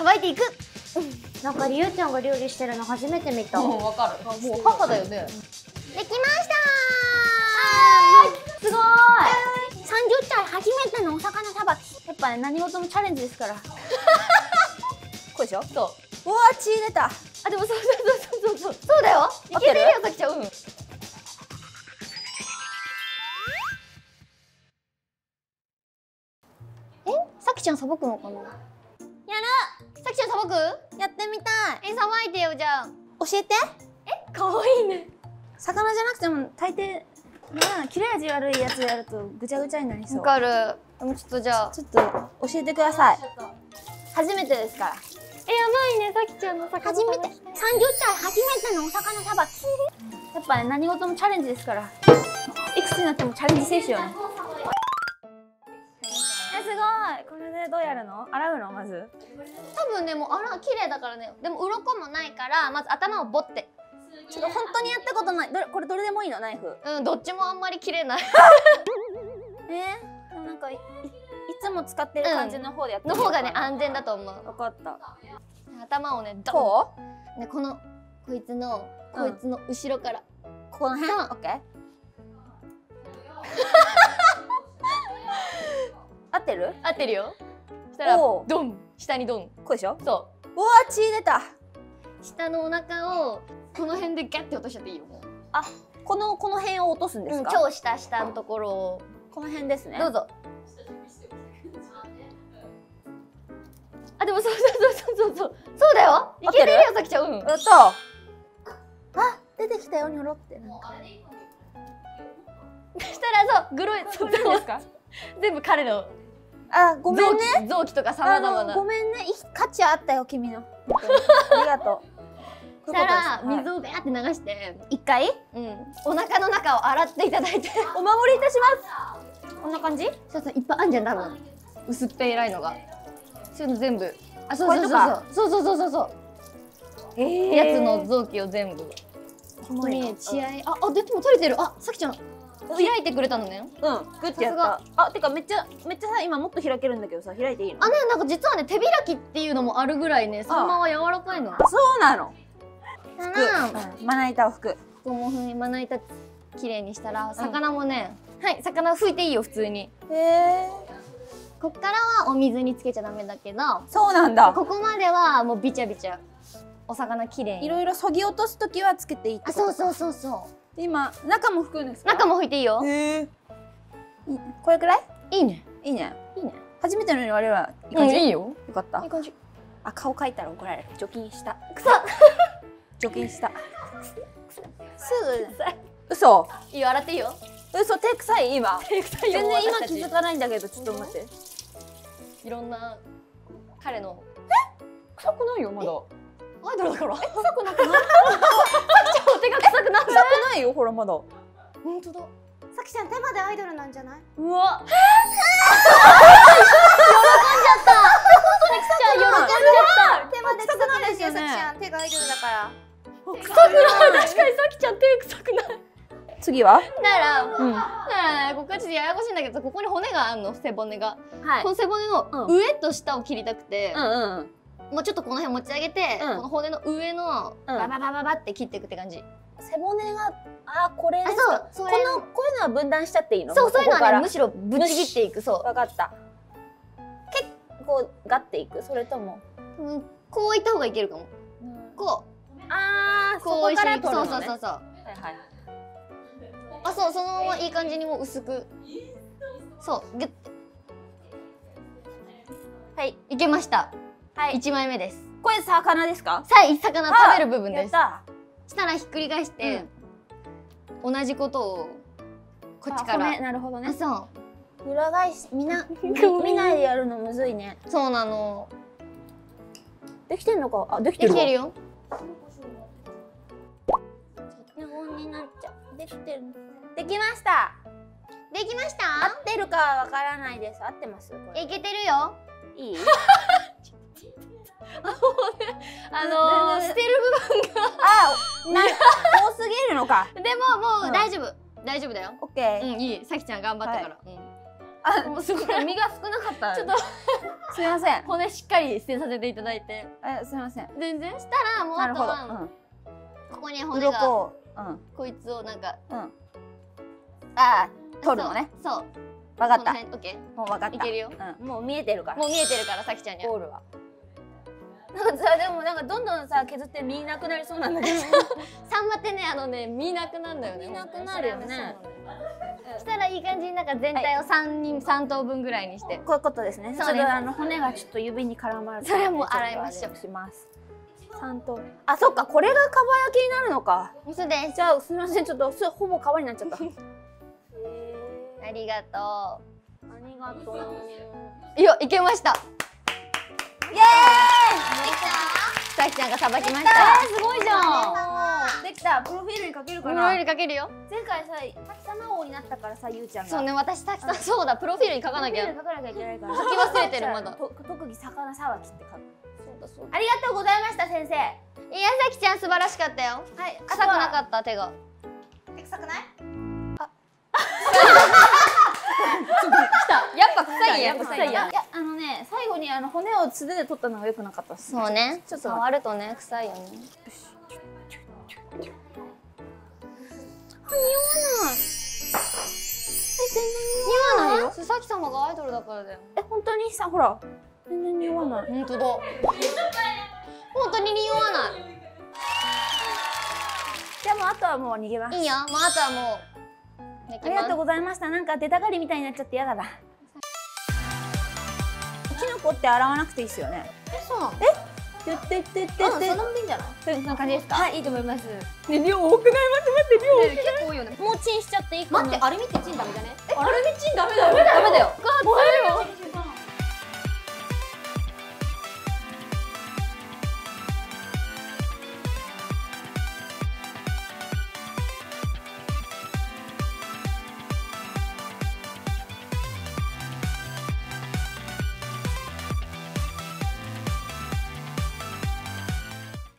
さばいていく。なんかりゅうちゃんが料理してるの初めて見た。 わかる。もう母だよね。 できましたー。 すごーい。 30歳初めてのお魚さばき。 やっぱね、何事もチャレンジですから。こうでしょ。そう。うわー、血出た。 あ、でもそうだよ。いけてるよ、さきちゃん。さきちゃんさばくのかな。やる。さきちゃんさばく。 やってみたい。 さばいてよ、じゃあ。 教えて。 かわいいね。 魚じゃなくても大抵切れ味悪いやつやるとぐちゃぐちゃになりそう。 わかる。でもちょっとじゃあちょっと教えてください。 初めてですから。やばいね、さきちゃんの魚初めて。30 歳初めてのお魚さばき。 やっぱね、何事もチャレンジですから。いくつになってもチャレンジ精神よね。すごい。これでどうやるの？洗うのまず。 多分ね、もう綺麗だからね。でも鱗もないからまず頭をボって。 ちょっと本当にやったことない。これどれでもいいの？ナイフ。 うん、どっちもあんまり切れない。 なんかいつも使ってる感じの方でやってるの方がね安全だと思う。 分かった。 頭をねドン。 こう？ね、こいつの後ろから。 この辺？オッケー。合ってる？ 合ってるよ。そしたらドン、下にドン。 こうでしょ？ そう。 うわー、血出た。 下のお腹をこの辺でガッて落としちゃっていいよ。 あ、この辺を落とすんですか？ 超下のところを。 この辺ですね。 どうぞ。あ、でもそうだよ。いけてるよ、さきちゃん。 やった。あ、出てきたよ、ニョロって。 そしたらグロい。 そうですか？ 全部彼の。 あ、ごめんね。 臓器とかさまざまな。 ごめんね、価値あったよ、君の。ありがとう。 そしたら水をベアって流して一回、お腹の中を洗っていただいて。 お守りいたします。こんな感じ？ そういっぱいあんじゃん、多分。薄っぺらいのが。そういうの全部。あ、そう。やつの臓器を全部。ここに血合い。あ、でも取れてる。あ、さきちゃん。開いてくれたのね。 グッてやった。あ、てかめっちゃさ、今もっと開けるんだけどさ、開いていいの？ なんか実はね、手開きっていうのもあるぐらいね、サンマは柔らかいの。 そうなの。 まな板を拭く。 ここもまな板きれいにしたら、魚もね、はい、魚拭いていいよ、普通に。こっからはお水につけちゃダメだけど。 そうなんだ。 ここまではもうビチャビチャお魚きれいに。 いろいろそぎ落とすときはつけていいってこと？ そう。 今中も拭くんですか？ 中も拭いていいよ。 これくらい？ いいね。 初めてのに我々 いい感じ？いいよ。 よかった。 いい感じ。 あ、顔描いたら怒られる。除菌した。除菌した。すぐ。嘘。 いいよ、洗っていいよ。 嘘、手臭い今。 手臭いよ。 全然今気づかないんだけど、ちょっと待って。 いろんな彼の。 臭くないよまだ。 アイドルだから。 臭くなくない？ さきちゃんの手が臭くなく臭くないよ、ほらまだ。 本当だ。 さきちゃん手までアイドルなんじゃない？ うわ。 喜んじゃった。さきちゃん喜んじゃった。 手まで臭くないですよ、さきちゃん。手がアイドルだから。 臭くない。確かにさきちゃん手臭くない。 次は？ だからね、ここはちょっとややこしいんだけど、ここに骨があるの、背骨が。この背骨の上と下を切りたくて、もうちょっとこの辺持ち上げて、この骨の上のバババババって切っていくって感じ。 背骨が、これですか？こういうのは分断しちゃっていいの？ そういうのはね、むしろぶち切っていく。そう。 わかった。結構ガッていく？それともこういった方がいけるかも。こう。こう一緒に。そう。はいはい。そのままいい感じにもう薄く。そう、ギュッて。はい、いけました。はい、1枚目です。 これ魚ですか？ 魚食べる部分です。 したらひっくり返して、同じことをこっちから。 なるほどね。 そう。 裏返し見ないでやるのむずいね。 そうなの。 できてんのか？できてるよ。 日本になっちゃう。できてる。できました。 できました？ 合ってるかわからないです。合ってます？ いけてるよ。 いい？ 捨てる部分が多すぎるのか。 でももう大丈夫だよ。 オッケー。 いい。さきちゃん頑張ったから。 もうすごい身が少なかった。 ちょっとすみません。 骨しっかり捨てさせていただいて。 すみません。 全然したらもうあとはここに骨がこいつをなんか取るのね。 そう。 わかった。 オッケー。 もうわかった。 いけるよ。 もう見えてるから。 もう見えてるからさきちゃんには。 ゴールは。なんかさでもなんかどんどんさ削って見なくなりそうなんだけど。 サンマってね見なくなるんだよね。 見なくなるよね。 したらいい感じになんか全体を3等分ぐらいにして。 こういうことですね。そうです。骨がちょっと指に絡まる。 それはもう洗いましょう。 します。3等。あ、そっか、これがかば焼きになるのか。 そうです。 じゃあすみません、ちょっとほぼ皮になっちゃった。 ありがとう。 ありがとう。 いや、いけました。 イエーイ。 さきちゃんがさばきました。 すごいじゃん。できた。プロフィールにかけるかな。 プロフィールかけるよ。 前回さ、滝様王になったからさ、ゆうちゃんが。 そうね、私滝さん、そうだ、プロフィールに書かなきゃ。 書かなきゃいけないから。 書き忘れてるまだ。 特技魚さばきって書く。 そうだそうだ。 ありがとうございました先生。 いや、さきちゃん素晴らしかったよ。はい。臭くなかった手が。 臭くない？ やっぱ臭いやん。臭いやん。 いや最後に骨を素手で取ったのが良くなかったっす。 そうね。 ちょっと触るとね臭いよね。 匂わない。 匂わないよ。さき様がアイドルだからだよ。 本当にさ、ほら全然匂わない。 本当だ。本当に匂わない。 じゃあもうあとはもう逃げます。 いいよ。もうあとはもう。 ありがとうございました。なんか出たがりみたいになっちゃって嫌だな。キノコって洗わなくていいですよね。 そうなの？ そのままでいいんじゃない？ そんな感じですか？ はい、いいと思います。ね、量多くない？待って、量多くない？ 結構多いよね。もうチンしちゃっていいかな。 待って、アルミってチンダメじゃね？ アルミチンダメだよ。ダメだよ。